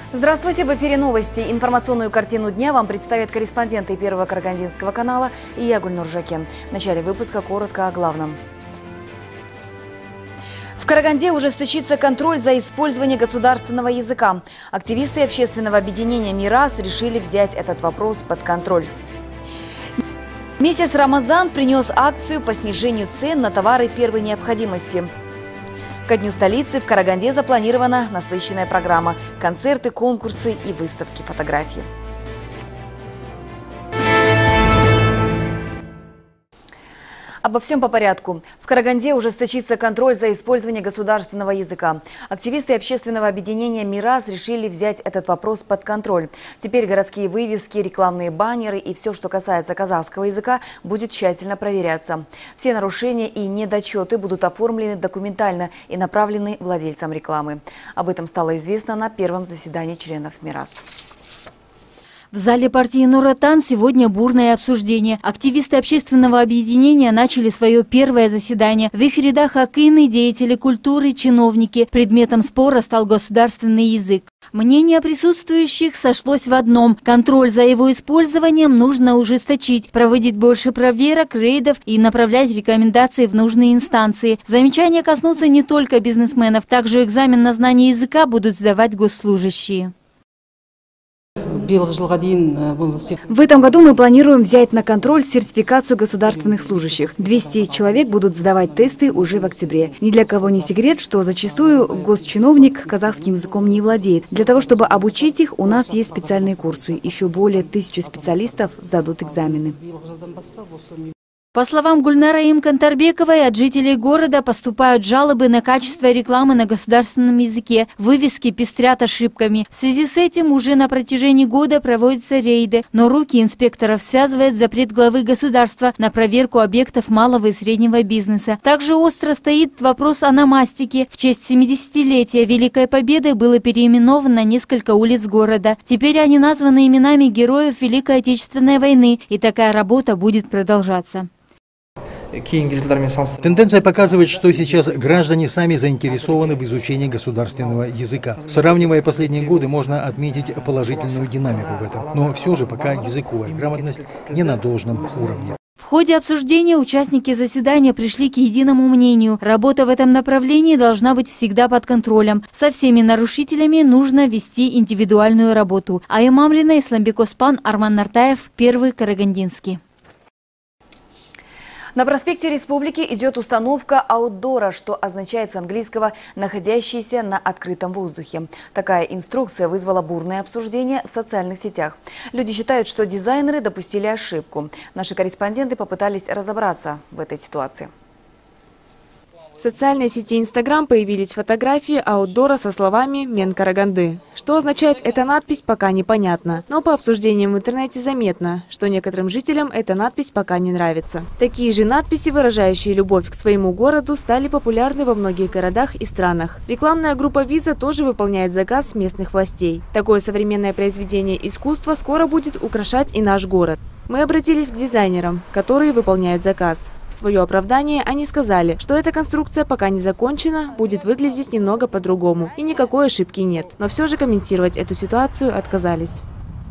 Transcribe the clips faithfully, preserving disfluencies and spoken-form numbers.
Здравствуйте, в эфире новости. Информационную картину дня вам представят корреспонденты Первого Карагандинского канала и я, Гульнур Жакен. В начале выпуска коротко о главном. В Караганде ужесточится контроль за использованием государственного языка. Активисты общественного объединения «Мирас» решили взять этот вопрос под контроль. Месяц Рамазан принес акцию по снижению цен на товары первой необходимости. Ко дню столицы в Караганде запланирована насыщенная программа – концерты, конкурсы и выставки фотографий. Обо всем по порядку. В Караганде ужесточится контроль за использованием государственного языка. Активисты общественного объединения «Мирас» решили взять этот вопрос под контроль. Теперь городские вывески, рекламные баннеры и все, что касается казахского языка, будет тщательно проверяться. Все нарушения и недочеты будут оформлены документально и направлены владельцам рекламы. Об этом стало известно на первом заседании членов «Мирас». В зале партии Нур-Отан сегодня бурное обсуждение. Активисты общественного объединения начали свое первое заседание. В их рядах акины, деятели культуры, чиновники. Предметом спора стал государственный язык. Мнение присутствующих сошлось в одном. Контроль за его использованием нужно ужесточить, проводить больше проверок, рейдов и направлять рекомендации в нужные инстанции. Замечания коснутся не только бизнесменов. Также экзамен на знание языка будут сдавать госслужащие. В этом году мы планируем взять на контроль сертификацию государственных служащих. двести человек будут сдавать тесты уже в октябре. Ни для кого не секрет, что зачастую госчиновник казахским языком не владеет. Для того, чтобы обучить их, у нас есть специальные курсы. Еще более тысячи специалистов сдадут экзамены. По словам Гульнары Имкантарбековой, от жителей города поступают жалобы на качество рекламы на государственном языке. Вывески пестрят ошибками. В связи с этим уже на протяжении года проводятся рейды. Но руки инспекторов связывает запрет главы государства на проверку объектов малого и среднего бизнеса. Также остро стоит вопрос о ономастике. В честь семидесятилетия Великой Победы было переименовано несколько улиц города. Теперь они названы именами героев Великой Отечественной войны. И такая работа будет продолжаться. Тенденция показывает, что сейчас граждане сами заинтересованы в изучении государственного языка. Сравнивая последние годы, можно отметить положительную динамику в этом. Но все же пока языковая грамотность не на должном уровне. В ходе обсуждения участники заседания пришли к единому мнению. Работа в этом направлении должна быть всегда под контролем. Со всеми нарушителями нужно вести индивидуальную работу. Ая Мамлина, Исламбек Оспан, Арман Нартаев, Первый Карагандинский. На проспекте Республики идет установка аутдора, что означает с английского «находящийся на открытом воздухе». Такая инструкция вызвала бурное обсуждение в социальных сетях. Люди считают, что дизайнеры допустили ошибку. Наши корреспонденты попытались разобраться в этой ситуации. В социальной сети Instagram появились фотографии аутдора со словами «Мен Караганды». Что означает эта надпись, пока непонятно. Но по обсуждениям в интернете заметно, что некоторым жителям эта надпись пока не нравится. Такие же надписи, выражающие любовь к своему городу, стали популярны во многих городах и странах. Рекламная группа «Виза» тоже выполняет заказ местных властей. Такое современное произведение искусства скоро будет украшать и наш город. Мы обратились к дизайнерам, которые выполняют заказ. В свое оправдание они сказали, что эта конструкция пока не закончена, будет выглядеть немного по-другому и никакой ошибки нет. Но все же комментировать эту ситуацию отказались.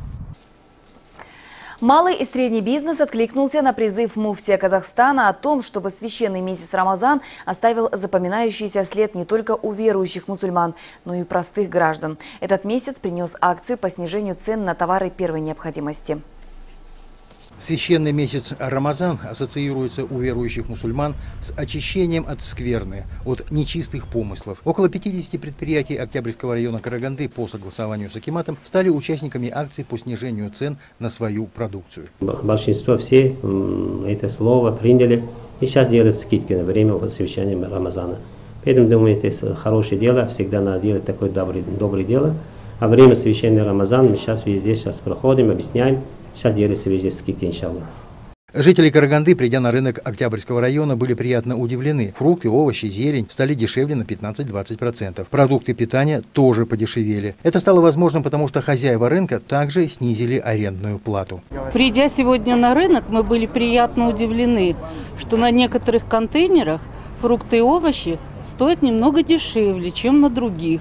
Малый и средний бизнес откликнулся на призыв муфтия Казахстана о том, чтобы священный месяц Рамазан оставил запоминающийся след не только у верующих мусульман, но и простых граждан. Этот месяц принес акцию по снижению цен на товары первой необходимости. Священный месяц Рамазан ассоциируется у верующих мусульман с очищением от скверны, от нечистых помыслов. Около пятидесяти предприятий Октябрьского района Караганды по согласованию с акиматом стали участниками акции по снижению цен на свою продукцию. Большинство все это слово приняли и сейчас делают скидки на время священного Рамазана. Поэтому, думаю, это хорошее дело, всегда надо делать такое доброе, доброе дело. А время священного Рамазана мы сейчас везде сейчас проходим, объясняем. Сейчас делается везде скидки, иншаллах. Жители Караганды, придя на рынок Октябрьского района, были приятно удивлены. Фрукты, овощи, зелень стали дешевле на пятнадцать-двадцать процентов. Продукты питания тоже подешевели. Это стало возможным, потому что хозяева рынка также снизили арендную плату. Придя сегодня на рынок, мы были приятно удивлены, что на некоторых контейнерах фрукты и овощи стоят немного дешевле, чем на других.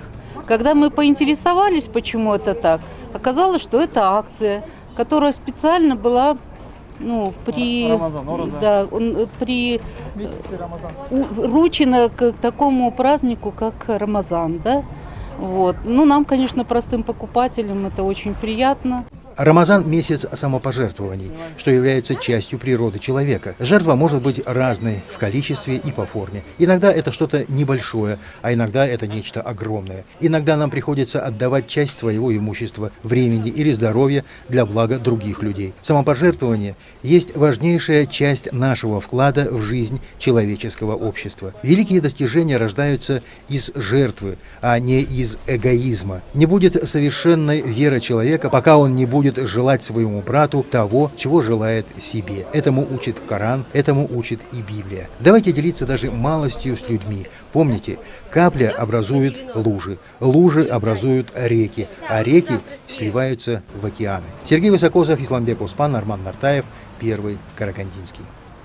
Когда мы поинтересовались, почему это так, оказалось, что это акция, которая специально была ну, при, да, при вручена к такому празднику, как Рамазан. Да? Вот. Ну, нам, конечно, простым покупателям это очень приятно. Рамазан – месяц самопожертвований, что является частью природы человека. Жертва может быть разной в количестве и по форме. Иногда это что-то небольшое, а иногда это нечто огромное. Иногда нам приходится отдавать часть своего имущества, времени или здоровья для блага других людей. Самопожертвование есть важнейшая часть нашего вклада в жизнь человеческого общества. Великие достижения рождаются из жертвы, а не из эгоизма. Не будет совершенной вера человека, пока он не будет желать своему брату того, чего желает себе. Этому учит Коран, этому учит и Библия. Давайте делиться даже малостью с людьми. Помните, капля образует лужи, лужи образуют реки, а реки сливаются в океаны. Сергей Высокосов, Исламбек Оспан, Арман Нартаев, Первый Карагандинский.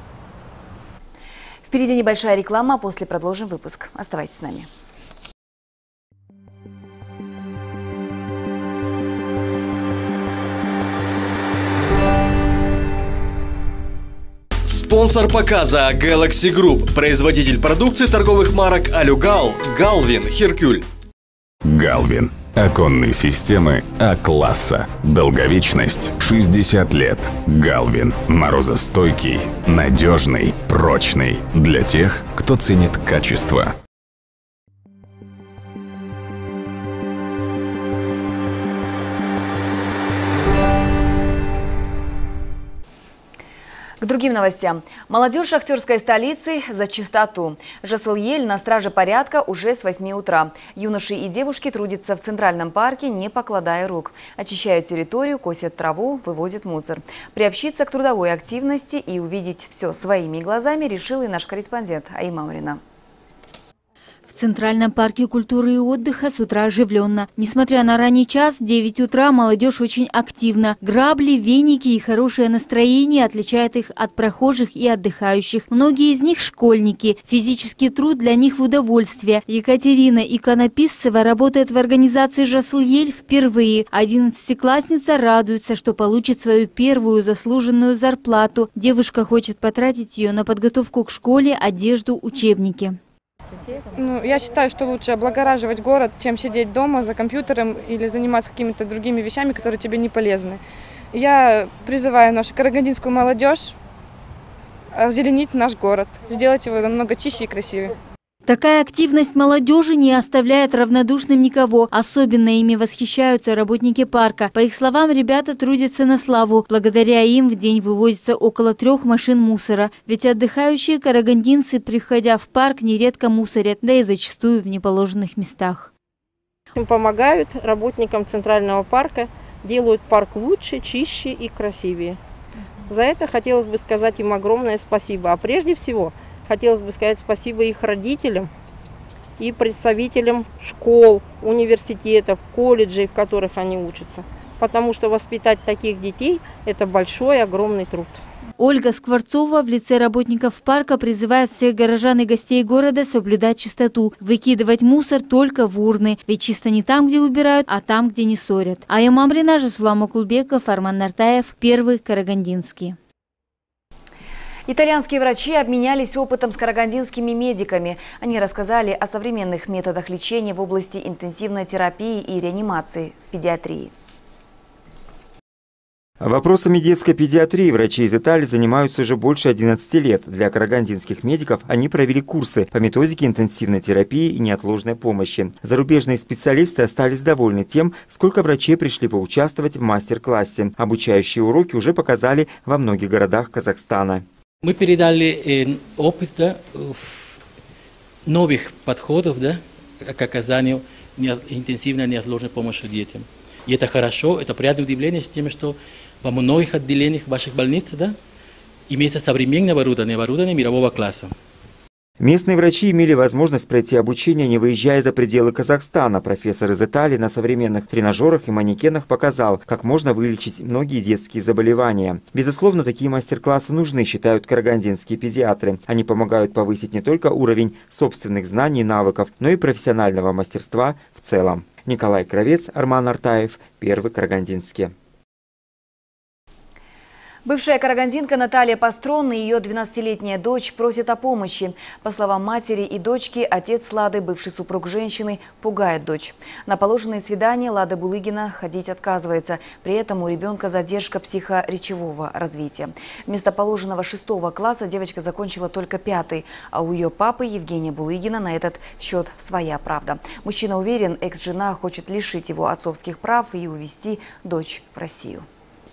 Впереди небольшая реклама, после продолжим выпуск. Оставайтесь с нами. Спонсор показа Galaxy Group, производитель продукции торговых марок Алюгал, Галвин, Херкюль. Галвин. Оконные системы А-класса. Долговечность шестьдесят лет. Галвин. Морозостойкий, надежный, прочный. Для тех, кто ценит качество. К другим новостям. Молодежь шахтерской столицы за чистоту. Жасыл-Ель на страже порядка уже с восьми утра. Юноши и девушки трудятся в Центральном парке, не покладая рук. Очищают территорию, косят траву, вывозят мусор. Приобщиться к трудовой активности и увидеть все своими глазами решил и наш корреспондент Аима Урина. В Центральном парке культуры и отдыха с утра оживленно. Несмотря на ранний час, девять утра, молодежь очень активна. Грабли, веники и хорошее настроение отличают их от прохожих и отдыхающих. Многие из них школьники. Физический труд для них в удовольствие. Екатерина Иконописцева работает в организации «Жасыл-Ель» впервые. Одиннадцатиклассница радуется, что получит свою первую заслуженную зарплату. Девушка хочет потратить ее на подготовку к школе, одежду, учебники. Ну, я считаю, что лучше облагораживать город, чем сидеть дома за компьютером или заниматься какими-то другими вещами, которые тебе не полезны. Я призываю нашу карагандинскую молодежь озеленить наш город, сделать его намного чище и красивее. Такая активность молодежи не оставляет равнодушным никого. Особенно ими восхищаются работники парка. По их словам, ребята трудятся на славу. Благодаря им в день вывозится около трех машин мусора. Ведь отдыхающие карагандинцы, приходя в парк, нередко мусорят, да и зачастую в неположенных местах. Помогают работникам Центрального парка, делают парк лучше, чище и красивее. За это хотелось бы сказать им огромное спасибо. А прежде всего хотелось бы сказать спасибо их родителям и представителям школ, университетов, колледжей, в которых они учатся. Потому что воспитать таких детей – это большой, огромный труд. Ольга Скворцова в лице работников парка призывает всех горожан и гостей города соблюдать чистоту, выкидывать мусор только в урны. Ведь чисто не там, где убирают, а там, где не ссорят. Аима Урина, Жасулан Окулбеков, Арман Нартаев, Первый Карагандинский. Итальянские врачи обменялись опытом с карагандинскими медиками. Они рассказали о современных методах лечения в области интенсивной терапии и реанимации в педиатрии. Вопросами детской педиатрии врачи из Италии занимаются уже больше одиннадцати лет. Для карагандинских медиков они провели курсы по методике интенсивной терапии и неотложной помощи. Зарубежные специалисты остались довольны тем, сколько врачей пришли поучаствовать в мастер-классе. Обучающие уроки уже показали во многих городах Казахстана. Мы передали э, опыт да, новых подходов да, к оказанию интенсивной неотложной помощи детям. И это хорошо, это приятное удивление с тем, что во многих отделениях ваших больниц да, имеется современное оборудование, оборудование мирового класса. Местные врачи имели возможность пройти обучение, не выезжая за пределы Казахстана. Профессор из Италии на современных тренажерах и манекенах показал, как можно вылечить многие детские заболевания. Безусловно, такие мастер-классы нужны, считают карагандинские педиатры. Они помогают повысить не только уровень собственных знаний и навыков, но и профессионального мастерства в целом. Николай Кравец, Арман Артаев, Первый Карагандинский. Бывшая карагандинка Наталья Пастрон и ее двенадцатилетняя дочь просят о помощи. По словам матери и дочки, отец Лады, бывший супруг женщины, пугает дочь. На положенные свидания Лада Булыгина ходить отказывается. При этом у ребенка задержка психоречевого развития. Вместо положенного шестого класса девочка закончила только пятый. А у ее папы Евгения Булыгина на этот счет своя правда. Мужчина уверен, экс-жена хочет лишить его отцовских прав и увезти дочь в Россию.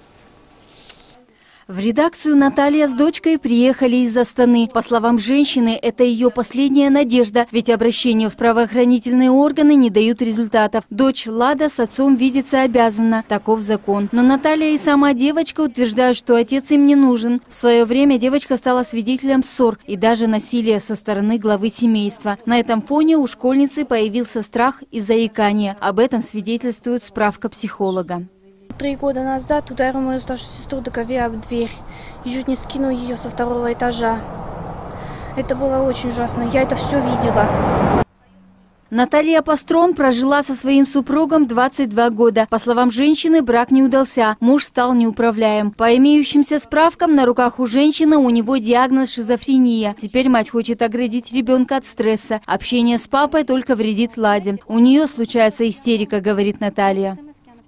В редакцию Наталья с дочкой приехали из Астаны. По словам женщины, это ее последняя надежда, ведь обращения в правоохранительные органы не дают результатов. Дочь Лада с отцом видеться обязана, таков закон. Но Наталья и сама девочка утверждают, что отец им не нужен. В свое время девочка стала свидетелем ссор и даже насилия со стороны главы семейства. На этом фоне у школьницы появился страх и заикание. Об этом свидетельствует справка психолога. Три года назад ударил мою старшую сестру до крови об дверь и чуть не скинул ее со второго этажа. Это было очень ужасно, я это все видела. Наталья Пастрон прожила со своим супругом двадцать два года. По словам женщины, брак не удался, муж стал неуправляем. По имеющимся справкам, на руках у женщины у него диагноз шизофрения. Теперь мать хочет оградить ребенка от стресса. Общение с папой только вредит Ладе. У нее случается истерика, говорит Наталья.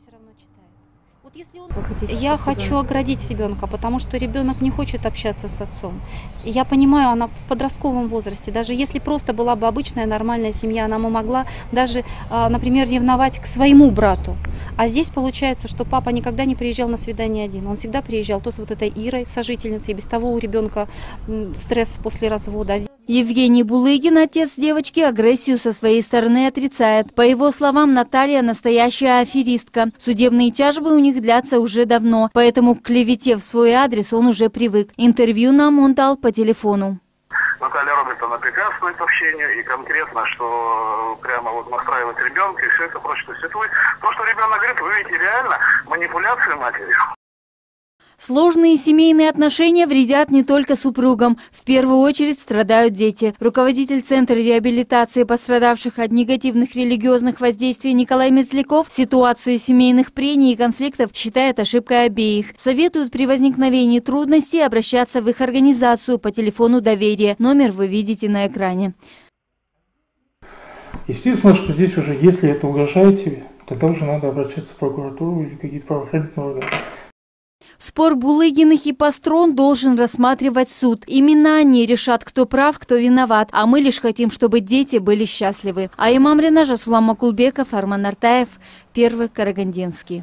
Я хочу оградить ребенка, потому что ребенок не хочет общаться с отцом. Я понимаю, она в подростковом возрасте. Даже если просто была бы обычная нормальная семья, она бы могла даже, например, ревновать к своему брату. А здесь получается, что папа никогда не приезжал на свидание один. Он всегда приезжал то с вот этой Ирой, сожительницей. И без того у ребенка стресс после развода. Евгений Булыгин, отец девочки, агрессию со своей стороны отрицает. По его словам, Наталья настоящая аферистка. Судебные тяжбы у них длятся уже давно, поэтому к клевете в свой адрес он уже привык. Интервью нам он дал по телефону. Наталья робит, она препятствует общению и конкретно, что прямо вот настраивает ребенка и все это прочее. То есть это вы, то, что ребенок говорит, вы видите реально манипуляции матери. Сложные семейные отношения вредят не только супругам. В первую очередь страдают дети. Руководитель Центра реабилитации пострадавших от негативных религиозных воздействий Николай Мерзляков ситуацию семейных прений и конфликтов считает ошибкой обеих. Советуют при возникновении трудностей обращаться в их организацию по телефону доверия. Номер вы видите на экране. Естественно, что здесь уже, если это угрожает тебе, тогда уже надо обращаться в прокуратуру или какие-то правоохранительные органы. Спор Булыгиных и Пастрон должен рассматривать суд. Именно они решат, кто прав, кто виноват. А мы лишь хотим, чтобы дети были счастливы. Аим Амрина, Жасулан Макулбеков, Арман Артаев, Первый Карагандинский.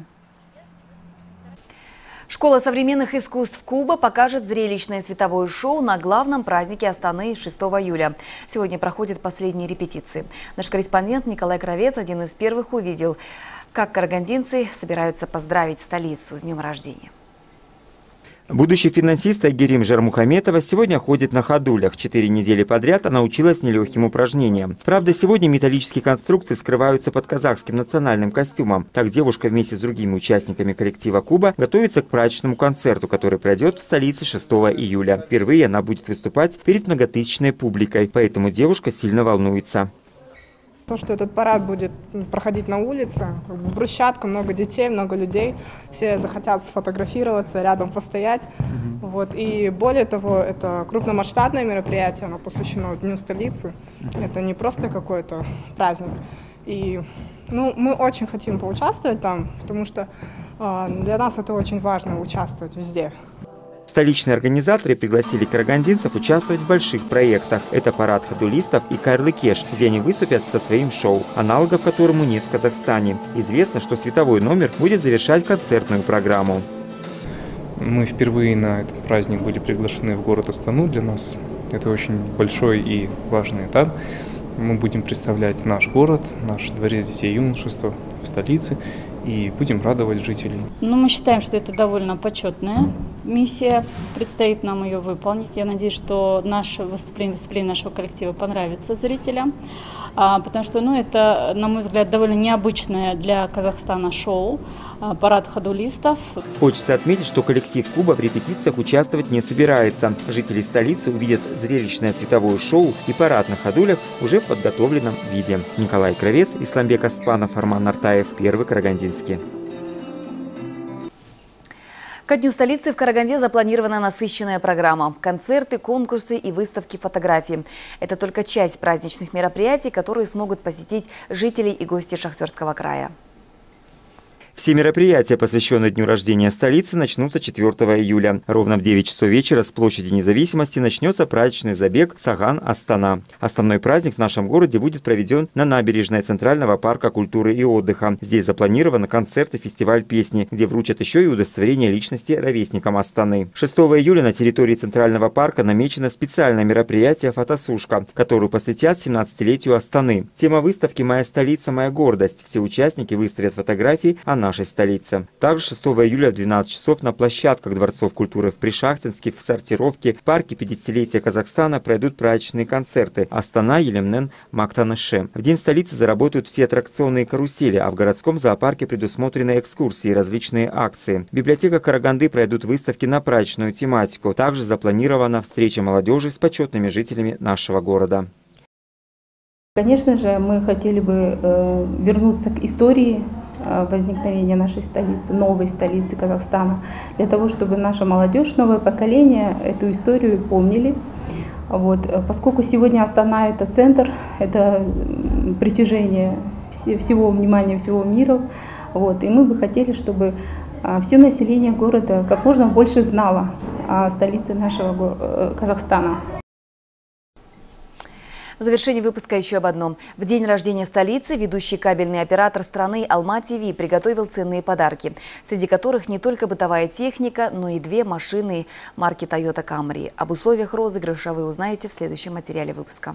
Школа современных искусств Куба покажет зрелищное световое шоу на главном празднике Астаны шестого июля. Сегодня проходят последние репетиции. Наш корреспондент Николай Кравец один из первых увидел, как карагандинцы собираются поздравить столицу с днем рождения. Будущий финансист Айгерим Жармухаметова сегодня ходит на ходулях. Четыре недели подряд она училась нелегким упражнениям. Правда, сегодня металлические конструкции скрываются под казахским национальным костюмом. Так девушка вместе с другими участниками коллектива Куба готовится к праздничному концерту, который пройдет в столице шестого июля. Впервые она будет выступать перед многотысячной публикой, поэтому девушка сильно волнуется. То, что этот парад будет проходить на улице, брусчатка, много детей, много людей, все захотят сфотографироваться, рядом постоять. Mm-hmm. Вот. И более того, это крупномасштабное мероприятие, оно посвящено Дню столицы. Mm-hmm. Это не просто какой-то праздник. И ну, мы очень хотим поучаствовать там, потому что э, для нас это очень важно участвовать везде. Столичные организаторы пригласили карагандинцев участвовать в больших проектах. Это парад ходулистов и Кайрлы-Кеш, где они выступят со своим шоу, аналогов которому нет в Казахстане. Известно, что световой номер будет завершать концертную программу. Мы впервые на этот праздник были приглашены в город Астану. Для нас это очень большой и важный этап. Мы будем представлять наш город, наш дворец детей и юношества в столице и будем радовать жителей. Ну, мы считаем, что это довольно почетное миссия, предстоит нам ее выполнить. Я надеюсь, что наше выступление, выступление нашего коллектива понравится зрителям, потому что, ну, это, на мой взгляд, довольно необычное для Казахстана шоу, парад ходулистов. Хочется отметить, что коллектив клуба в репетициях участвовать не собирается. Жители столицы увидят зрелищное световое шоу и парад на ходулях уже в подготовленном виде. Николай Кровец, Исламбек Аспанов, Арман Нартаев, Первый Карагандинский. Ко Дню столицы в Караганде запланирована насыщенная программа. Концерты, конкурсы и выставки фотографий. Это только часть праздничных мероприятий, которые смогут посетить жители и гости Шахтерского края. Все мероприятия, посвященные дню рождения столицы, начнутся четвёртого июля. Ровно в девять часов вечера с площади Независимости начнется праздничный забег «Саган-Астана». Основной праздник в нашем городе будет проведен на набережной Центрального парка культуры и отдыха. Здесь запланированы концерт и фестиваль песни, где вручат еще и удостоверение личности ровесникам Астаны. шестого июля на территории Центрального парка намечено специальное мероприятие «Фотосушка», которую посвятят семнадцатилетию Астаны. Тема выставки «Моя столица, моя гордость». Все участники выставят фотографии о нашей столице. Также шестого июля в двенадцать часов на площадках Дворцов культуры в Пришахтинске, в Сортировке, в парке пятидесятилетия Казахстана пройдут праздничные концерты «Астана», «Елемнен», «Мактаныше». В день столицы заработают все аттракционные карусели, а в городском зоопарке предусмотрены экскурсии и различные акции. В библиотеках Караганды пройдут выставки на праздничную тематику. Также запланирована встреча молодежи с почетными жителями нашего города. Конечно же, мы хотели бы э, вернуться к истории возникновения нашей столицы, новой столицы Казахстана, для того, чтобы наша молодежь, новое поколение эту историю помнили. Вот. Поскольку сегодня Астана – это центр, это притяжение всего внимания всего мира, вот. И мы бы хотели, чтобы все население города как можно больше знало о столице нашего Казахстана. В завершении выпуска еще об одном. В день рождения столицы ведущий кабельный оператор страны Алма-ТВ приготовил ценные подарки, среди которых не только бытовая техника, но и две машины марки Toyota Camry. Об условиях розыгрыша вы узнаете в следующем материале выпуска.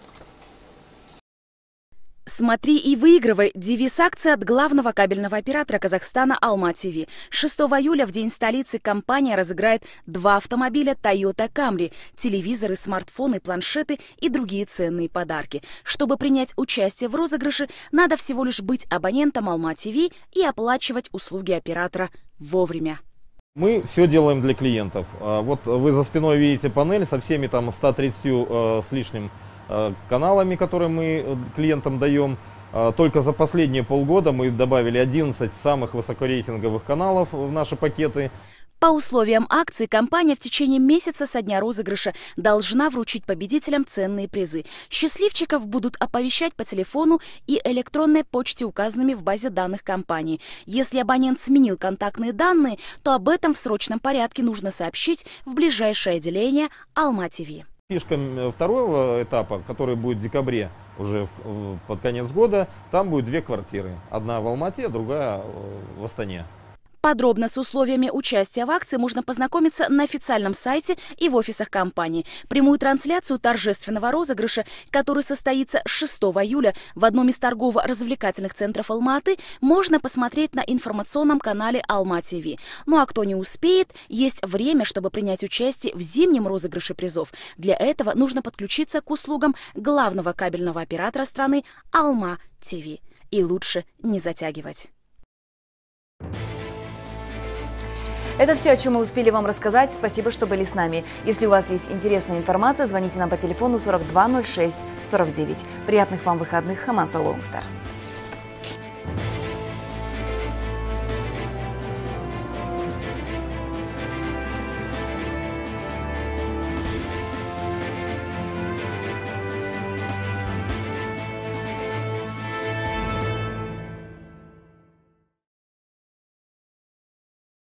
«Смотри и выигрывай» – девиз акции от главного кабельного оператора Казахстана Алма-ТВ. шестого июля в день столицы компания разыграет два автомобиля Toyota Camry, телевизоры, смартфоны, планшеты и другие ценные подарки. Чтобы принять участие в розыгрыше, надо всего лишь быть абонентом Алма-ТВ и оплачивать услуги оператора вовремя. Мы все делаем для клиентов. Вот вы за спиной видите панель со всеми там ста тридцатью э, с лишним каналами, которые мы клиентам даем. Только за последние полгода мы добавили одиннадцать самых высокорейтинговых каналов в наши пакеты. По условиям акции компания в течение месяца со дня розыгрыша должна вручить победителям ценные призы. Счастливчиков будут оповещать по телефону и электронной почте, указанными в базе данных компании. Если абонент сменил контактные данные, то об этом в срочном порядке нужно сообщить в ближайшее отделение Алма-ТВ. Фишка второго этапа, который будет в декабре, уже под конец года, там будет две квартиры. Одна в Алмате, другая в Астане. Подробно с условиями участия в акции можно познакомиться на официальном сайте и в офисах компании. Прямую трансляцию торжественного розыгрыша, который состоится шестого июля в одном из торгово-развлекательных центров Алматы, можно посмотреть на информационном канале Алма-ТВ. Ну а кто не успеет, есть время, чтобы принять участие в зимнем розыгрыше призов. Для этого нужно подключиться к услугам главного кабельного оператора страны Алма-ТВ. И лучше не затягивать. Это все, о чем мы успели вам рассказать. Спасибо, что были с нами. Если у вас есть интересная информация, звоните нам по телефону сорок два ноль шесть сорок девять. Приятных вам выходных. Хаман Салонгстар.